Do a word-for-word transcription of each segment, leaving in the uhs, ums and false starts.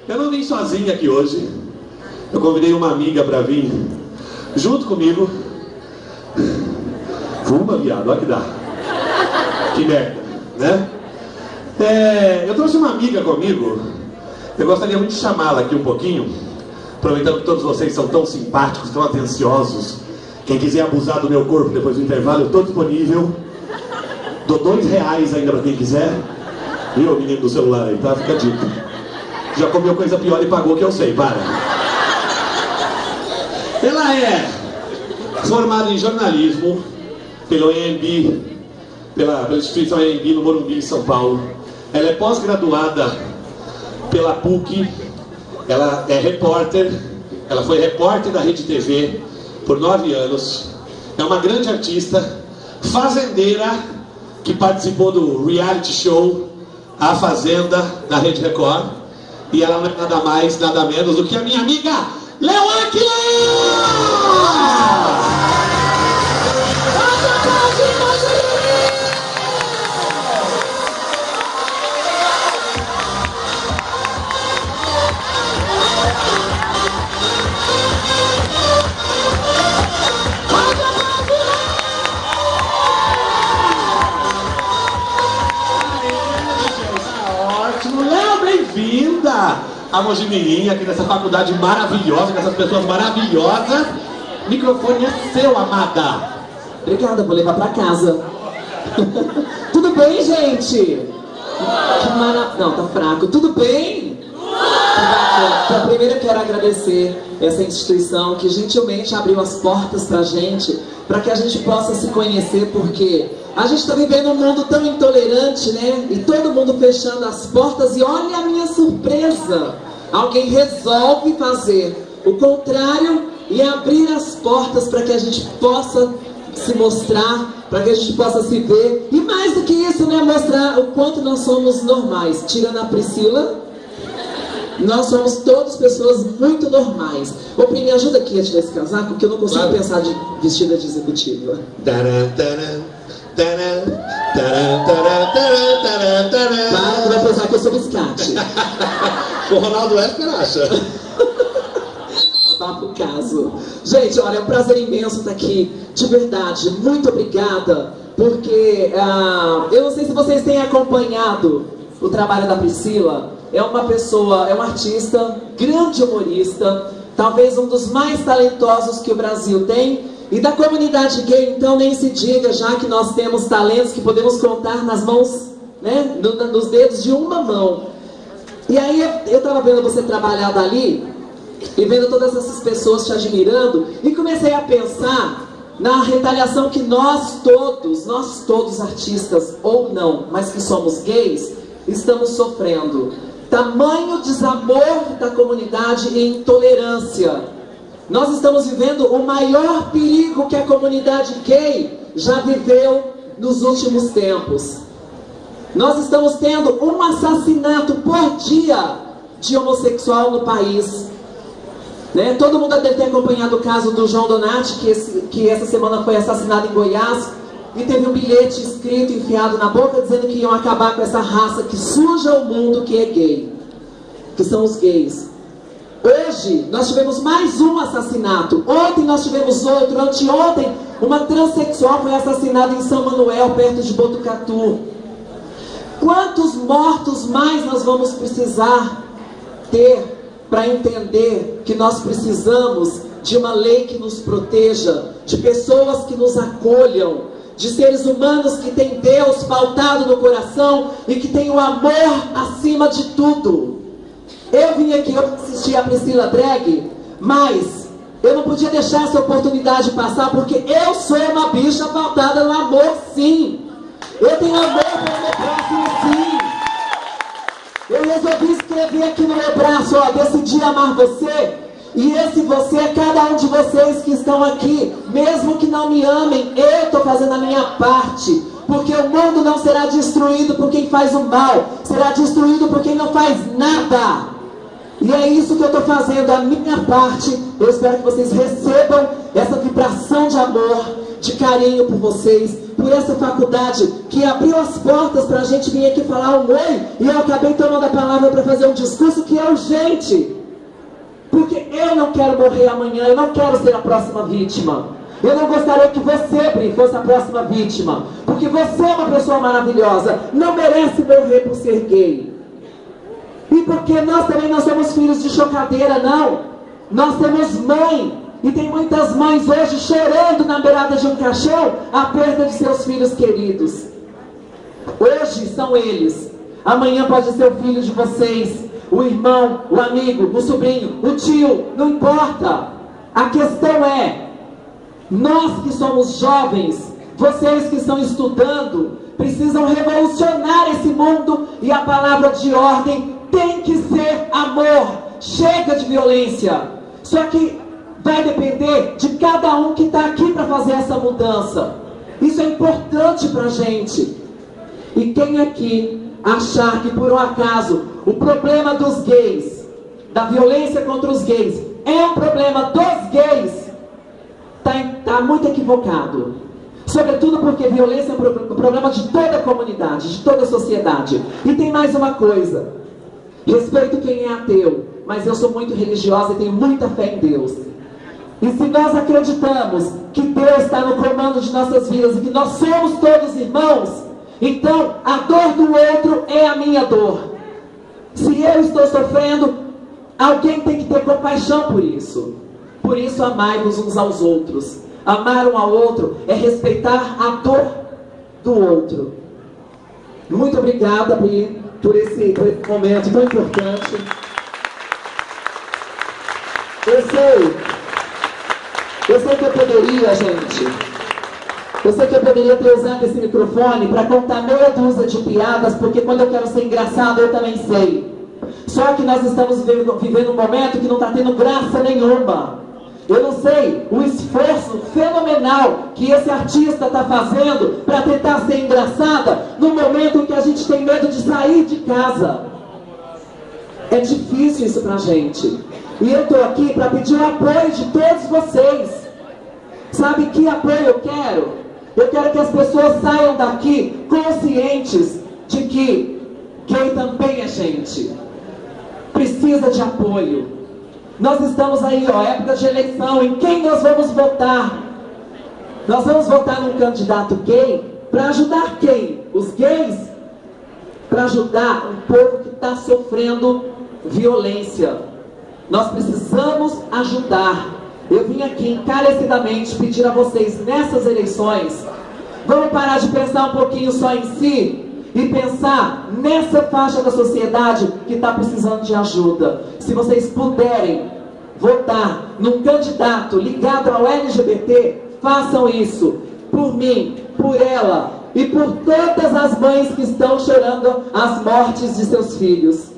Eu não vim sozinho aqui hoje. Eu convidei uma amiga pra vir junto comigo. Fuma, viado, olha que dá. Que merda, né? É, eu trouxe uma amiga comigo. Eu gostaria muito de chamá-la aqui um pouquinho, aproveitando que todos vocês são tão simpáticos, tão atenciosos. Quem quiser abusar do meu corpo depois do intervalo, eu estou disponível. Dou dois reais ainda para quem quiser. Viu, menino do celular aí, tá? Fica a dica. Já comeu coisa pior e pagou, que eu sei, para. Ela é formada em jornalismo pelo E M B, pela, pela instituição E M B no Morumbi, em São Paulo. Ela é pós-graduada pela P U C. Ela é repórter. Ela foi repórter da Rede T V por nove anos. É uma grande artista, fazendeira, que participou do reality show A Fazenda da Rede Record. E ela não é nada mais, nada menos do que a minha amiga Leoáquila! Bem-vinda a Mojimirim, aqui nessa faculdade maravilhosa, com essas pessoas maravilhosas. O microfone é seu, amada. Obrigada, vou levar pra casa. Tudo bem, gente? Que mara... Não, tá fraco. Tudo bem? Então, primeiro eu quero agradecer essa instituição que gentilmente abriu as portas pra gente, para que a gente possa se conhecer, porque a gente está vivendo um mundo tão intolerante, né? E todo mundo fechando as portas. E olha a minha surpresa. Alguém resolve fazer o contrário e abrir as portas para que a gente possa se mostrar, para que a gente possa se ver. E mais do que isso, né? Mostrar o quanto nós somos normais. Tirando a Priscila, nós somos todas pessoas muito normais. Ô, Pri, me ajuda aqui a tirar esse casaco, porque eu não consigo claro. pensar de vestida de executiva. Taran, taran. Para que vai pensar que eu sou biscate. O Ronaldo Esper acha. Abafa o caso. Gente, olha, é um prazer imenso estar aqui. De verdade, muito obrigada. Porque uh, eu não sei se vocês têm acompanhado o trabalho da Priscila. É uma pessoa, é uma artista, grande humorista, talvez um dos mais talentosos que o Brasil tem. E da comunidade gay, então, nem se diga, já que nós temos talentos que podemos contar nas mãos, né, no, nos dedos de uma mão. E aí eu estava vendo você trabalhar dali, e vendo todas essas pessoas te admirando, e comecei a pensar na retaliação que nós todos, nós todos artistas ou não, mas que somos gays, estamos sofrendo. Tamanho desamor da comunidade e intolerância. Nós estamos vivendo o maior perigo que a comunidade gay já viveu nos últimos tempos. Nós estamos tendo um assassinato por dia de homossexual no país. Né? Todo mundo deve ter acompanhado o caso do João Donati, que, esse, que essa semana foi assassinado em Goiás, e teve um bilhete escrito, enfiado na boca, dizendo que iam acabar com essa raça que suja o mundo, que é gay. Que são os gays. Hoje nós tivemos mais um assassinato. Ontem nós tivemos outro. Anteontem uma transexual foi assassinada em São Manuel, perto de Botucatu. Quantos mortos mais nós vamos precisar ter para entender que nós precisamos de uma lei que nos proteja, de pessoas que nos acolham, de seres humanos que têm Deus pautado no coração e que têm o amor acima de tudo. Eu vim aqui, eu assisti a Priscila Drag, mas eu não podia deixar essa oportunidade passar, porque eu sou uma bicha pautada no amor, sim. Eu tenho amor pelo meu próximo, sim. Eu resolvi escrever aqui no meu braço, ó, decidi amar você. E esse você é cada um de vocês que estão aqui. Mesmo que não me amem, eu estou fazendo a minha parte. Porque o mundo não será destruído por quem faz o mal, será destruído por quem não faz nada. E é isso que eu estou fazendo, a minha parte. Eu espero que vocês recebam essa vibração de amor, de carinho por vocês, por essa faculdade que abriu as portas para a gente vir aqui falar um oi, e eu acabei tomando a palavra para fazer um discurso que é urgente, porque eu não quero morrer amanhã, eu não quero ser a próxima vítima. Eu não gostaria que você, Bri, fosse a próxima vítima, porque você é uma pessoa maravilhosa, não merece morrer por ser gay. E porque nós também não somos filhos de chocadeira, não. Nós temos mãe, e tem muitas mães hoje chorando na beirada de um caixão a perda de seus filhos queridos. Hoje são eles, amanhã pode ser o filho de vocês, o irmão, o amigo, o sobrinho, o tio, não importa. A questão é, nós que somos jovens, vocês que estão estudando, precisam revolucionar esse mundo, e a palavra de ordem tem que ser amor. Chega de violência. Só que vai depender de cada um que está aqui para fazer essa mudança. Isso é importante para a gente. E quem aqui achar que por um acaso o problema dos gays, da violência contra os gays, é um problema dos gays, está tá muito equivocado. Sobretudo porque violência é um problema de toda a comunidade, de toda a sociedade. E tem mais uma coisa: respeito quem é ateu, mas eu sou muito religiosa e tenho muita fé em Deus. E se nós acreditamos que Deus está no comando de nossas vidas e que nós somos todos irmãos, então a dor do outro é a minha dor. Se eu estou sofrendo, alguém tem que ter compaixão por isso. Por isso, amai-vos uns aos outros. Amar um ao outro é respeitar a dor do outro. Muito obrigada, Bri, por esse, por esse momento tão importante. Eu sei, eu sei que eu poderia, gente, eu sei que eu poderia ter usado esse microfone para contar meia dúzia de piadas, porque quando eu quero ser engraçado, eu também sei. Só que nós estamos vivendo, vivendo um momento que não está tendo graça nenhuma. Eu não sei o esforço fenomenal que esse artista está fazendo para tentar ser engraçada no momento em que a gente tem medo de sair de casa. É difícil isso pra gente. E eu estou aqui para pedir o apoio de todos vocês. Sabe que apoio eu quero? Eu quero que as pessoas saiam daqui conscientes de que gay também é gente. Precisa de apoio. Nós estamos aí, ó, época de eleição, em quem nós vamos votar? Nós vamos votar num candidato gay para ajudar quem? Os gays? Para ajudar um povo que está sofrendo violência. Nós precisamos ajudar. Eu vim aqui encarecidamente pedir a vocês nessas eleições, vamos parar de pensar um pouquinho só em si e pensar nessa faixa da sociedade que está precisando de ajuda. Se vocês puderem votar num candidato ligado ao L G B T, façam isso. Por mim, por ela e por todas as mães que estão chorando as mortes de seus filhos.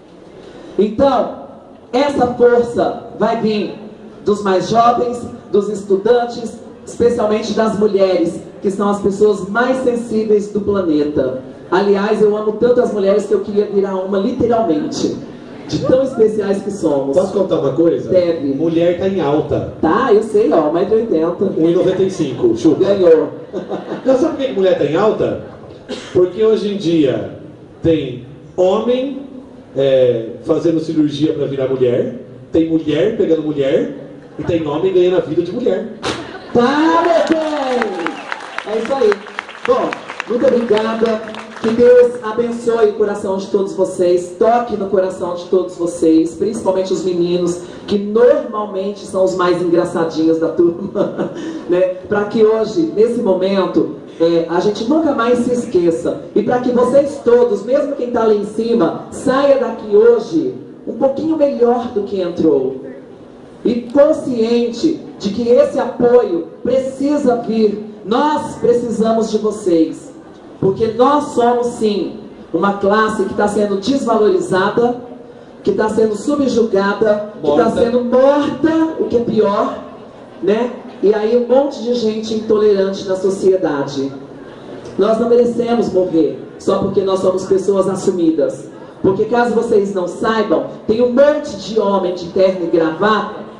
Então, essa força vai vir dos mais jovens, dos estudantes, especialmente das mulheres, que são as pessoas mais sensíveis do planeta. Aliás, eu amo tanto as mulheres que eu queria virar uma literalmente, de tão especiais que somos. Posso contar uma coisa? Deve. Mulher tá em alta. Tá, eu sei, ó, um metro e oitenta. um e noventa e cinco, chupa. Ganhou. Não, sabe por que mulher tá em alta? Porque hoje em dia tem homem é, fazendo cirurgia para virar mulher, tem mulher pegando mulher e tem homem ganhando a vida de mulher. Tá, meu bem! É isso aí. Bom, muito obrigada. Que Deus abençoe o coração de todos vocês, toque no coração de todos vocês, principalmente os meninos, que normalmente são os mais engraçadinhos da turma, né? Para que hoje, nesse momento, é, a gente nunca mais se esqueça. E para que vocês todos, mesmo quem está lá em cima, saia daqui hoje um pouquinho melhor do que entrou. E consciente de que esse apoio precisa vir. Nós precisamos de vocês. Porque nós somos, sim, uma classe que está sendo desvalorizada, que está sendo subjugada, que está sendo morta, o que é pior, né? E aí um monte de gente intolerante na sociedade. Nós não merecemos morrer só porque nós somos pessoas assumidas. Porque caso vocês não saibam, tem um monte de homem de terno e gravata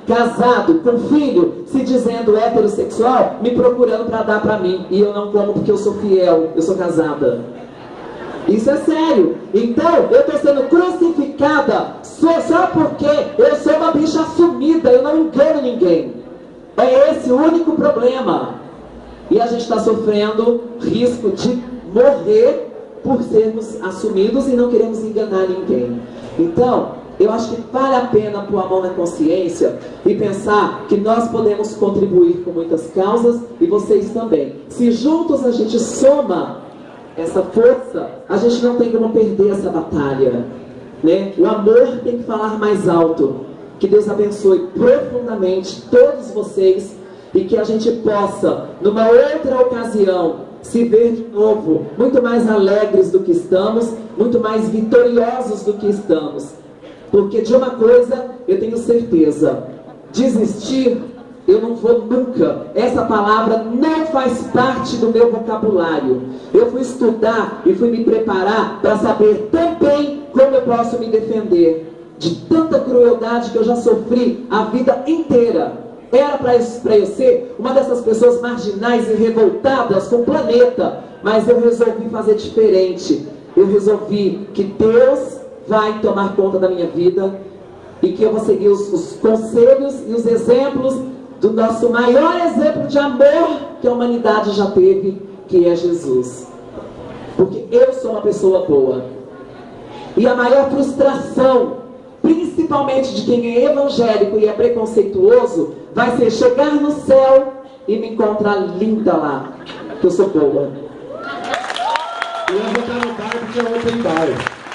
casado, com filho, se dizendo heterossexual, me procurando para dar para mim. E eu não como porque eu sou fiel, eu sou casada. Isso é sério. Então, eu estou sendo crucificada só, só porque eu sou uma bicha assumida, eu não engano ninguém. É esse o único problema. E a gente está sofrendo risco de morrer por sermos assumidos e não queremos enganar ninguém. Então, eu acho que vale a pena pôr a mão na consciência e pensar que nós podemos contribuir com muitas causas e vocês também. Se juntos a gente soma essa força, a gente não tem como perder essa batalha, né? O amor tem que falar mais alto. Que Deus abençoe profundamente todos vocês e que a gente possa, numa outra ocasião, se ver de novo muito mais alegres do que estamos, muito mais vitoriosos do que estamos. Porque de uma coisa eu tenho certeza: desistir eu não vou nunca. Essa palavra não faz parte do meu vocabulário. Eu fui estudar e fui me preparar para saber também como eu posso me defender de tanta crueldade que eu já sofri a vida inteira. Era para eu ser uma dessas pessoas marginais e revoltadas com o planeta, mas eu resolvi fazer diferente. Eu resolvi que Deus vai tomar conta da minha vida e que eu vou seguir os, os conselhos e os exemplos do nosso maior exemplo de amor que a humanidade já teve, que é Jesus. Porque eu sou uma pessoa boa. E a maior frustração, principalmente de quem é evangélico e é preconceituoso, vai ser chegar no céu e me encontrar linda lá, que eu sou boa. Eu vou estar no bar porque é open bar.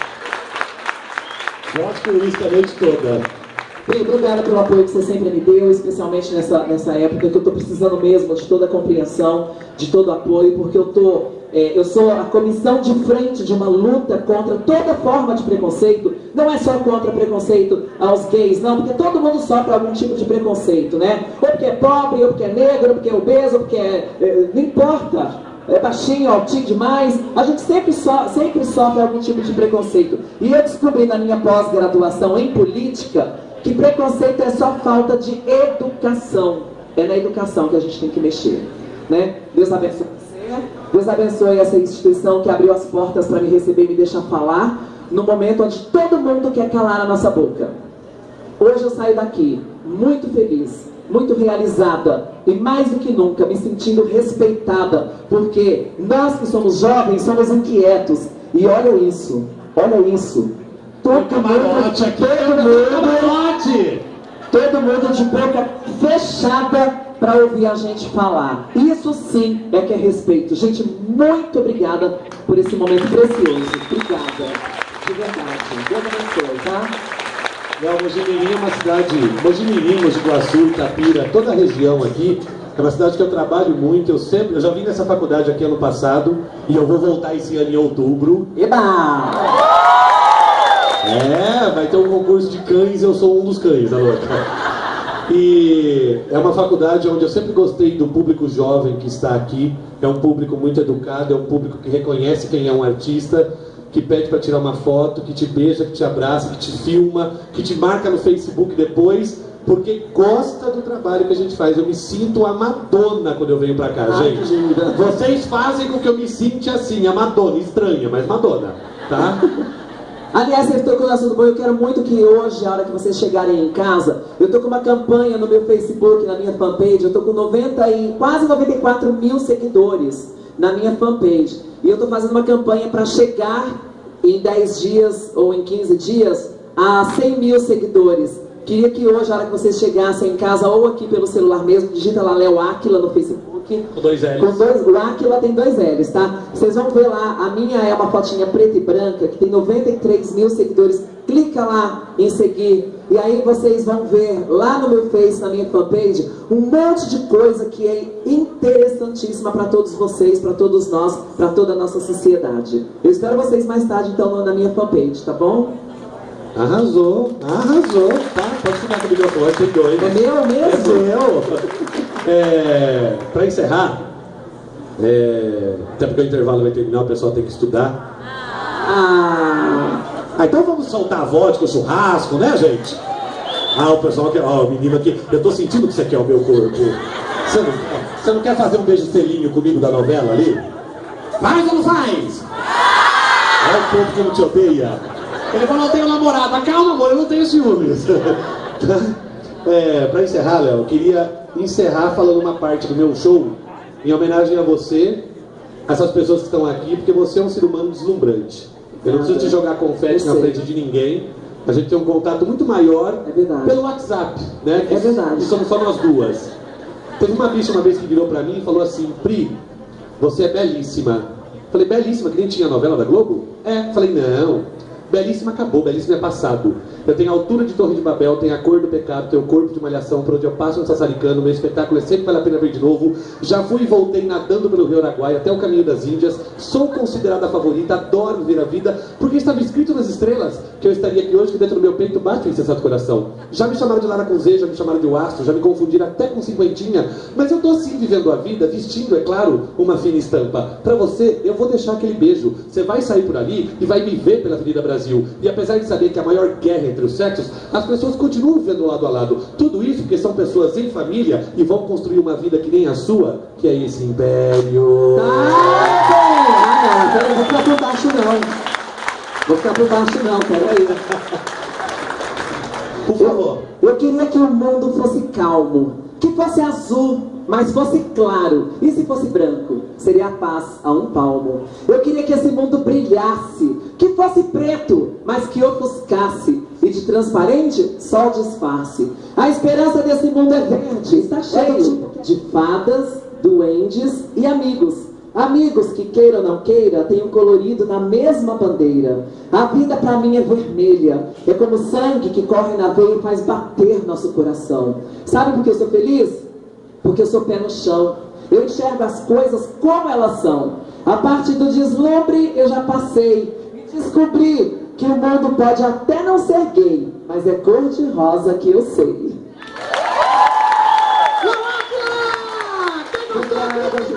Gosto por isso a noite toda. Bem, obrigada pelo apoio que você sempre me deu, especialmente nessa, nessa época que eu estou precisando mesmo de toda a compreensão, de todo o apoio, porque eu, tô, é, eu sou a comissão de frente de uma luta contra toda forma de preconceito. Não é só contra preconceito aos gays, não, porque todo mundo sofre algum tipo de preconceito, né? Ou porque é pobre, ou porque é negro, ou porque é obeso, ou porque é... é não importa. É baixinho, altinho demais, a gente sempre, so, sempre sofre algum tipo de preconceito. E eu descobri na minha pós-graduação em política que preconceito é só falta de educação. É na educação que a gente tem que mexer, né? Deus abençoe você, Deus abençoe essa instituição que abriu as portas para me receber e me deixar falar no momento onde todo mundo quer calar a nossa boca. Hoje eu saio daqui muito feliz, muito realizada e mais do que nunca me sentindo respeitada, porque nós que somos jovens somos inquietos. E olha isso, olha isso. Todo mundo, todo mundo, todo mundo de boca fechada para ouvir a gente falar. Isso sim é que é respeito. Gente, muito obrigada por esse momento precioso. Obrigada, de verdade. Deus abençoe, tá? Não, Mojimirim é uma cidade, Mojimirim, Mogi Guaçu, Itapira, toda a região aqui, é uma cidade que eu trabalho muito. Eu sempre, eu já vim nessa faculdade aqui ano passado e eu vou voltar esse ano em outubro. Eba! É, vai ter um concurso de cães, eu sou um dos cães, a louca. E é uma faculdade onde eu sempre gostei do público jovem que está aqui. É um público muito educado, é um público que reconhece quem é um artista, que pede para tirar uma foto, que te beija, que te abraça, que te filma, que te marca no Facebook depois, porque gosta do trabalho que a gente faz. Eu me sinto a Madonna quando eu venho pra cá, Ai, gente. Vocês fazem com que eu me sinta assim, a Madonna, estranha, mas Madonna, tá? Aliás, você tocou no assunto bom. Eu quero muito que hoje, a hora que vocês chegarem em casa, eu tô com uma campanha no meu Facebook, na minha fanpage. Eu tô com noventa e, quase noventa e quatro mil seguidores na minha fanpage. E eu tô fazendo uma campanha para chegar em dez dias ou em quinze dias a cem mil seguidores. Queria que hoje, a hora que vocês chegassem em casa ou aqui pelo celular mesmo, digita lá Léo Áquila no Facebook. Com dois L's. Com dois, o Áquila tem dois L's, tá? Vocês vão ver lá, a minha é uma fotinha preta e branca, que tem noventa e três mil seguidores. Clica lá em seguir, e aí vocês vão ver lá no meu Face, na minha fanpage, um monte de coisa que é interessantíssima para todos vocês, para todos nós, para toda a nossa sociedade. Eu espero vocês mais tarde, então, na minha fanpage, tá bom? Arrasou, arrasou, tá? Pode ficar com o microfone, tem dois. É meu mesmo? É meu. É, para encerrar, é, até porque o intervalo vai terminar, o pessoal tem que estudar. Ah, ah, então vamos soltar a vodka, o churrasco, né, gente? Ah, o pessoal quer. Ó, o menino aqui. Eu tô sentindo que você quer o meu corpo. Você não, você não quer fazer um beijo selinho comigo da novela ali? Faz ou não faz? É o povo que não te odeia. Ele falou, eu tenho namorada. Calma, amor, eu não tenho ciúmes. É, pra encerrar, Léo, eu queria encerrar falando uma parte do meu show em homenagem a você, essas pessoas que estão aqui, porque você é um ser humano deslumbrante. Eu não preciso te jogar confete na frente de ninguém. A gente tem um contato muito maior é pelo WhatsApp, né? É verdade. E somos só nós duas. Teve uma bicha uma vez que virou pra mim e falou assim: Pri, você é belíssima. Falei, belíssima, que nem tinha a novela da Globo? É. Falei, não, belíssima acabou, belíssima é passado. Eu tenho a altura de Torre de Babel, tenho a cor do pecado, tenho o corpo de malhação, por onde eu passo um sassaricano, meu espetáculo é sempre vale a pena ver de novo. Já fui e voltei nadando pelo Rio Araguaia até o Caminho das Índias. Sou considerada a favorita, adoro ver a vida, porque estava escrito nas estrelas que eu estaria aqui hoje, que dentro do meu peito bate o insensato coração. Já me chamaram de Lara com Z, já me chamaram de Oastro, já me confundiram até com cinquentinha, mas eu tô assim vivendo a vida, vestindo, é claro, uma fina estampa. Pra você, eu vou deixar aquele beijo. Você vai sair por ali e vai me ver pela Avenida Brasil. E apesar de saber que a maior guerra entre os sexos, as pessoas continuam vivendo lado a lado. Tudo isso porque são pessoas em família e vão construir uma vida que nem a sua, que é esse império. Ah, não, peraí, vou ficar por baixo não. Vou ficar por baixo não, peraí. Por favor. Eu, eu queria que o mundo fosse calmo, que fosse azul, mas fosse claro. E se fosse branco, seria a paz a um palmo. Eu queria que esse mundo brilhasse, que fosse preto, mas que ofuscasse. E de transparente, só o disfarce. A esperança desse mundo é verde, está cheio de fadas, duendes e amigos. Amigos que, queira ou não queira, têm um colorido na mesma bandeira. A vida pra mim é vermelha. É como sangue que corre na veia e faz bater nosso coração. Sabe por que eu sou feliz? Porque eu sou pé no chão. Eu enxergo as coisas como elas são. A parte do deslumbre eu já passei. E descobri que o mundo pode até não ser gay, mas é cor de rosa que eu sei. Obrigada,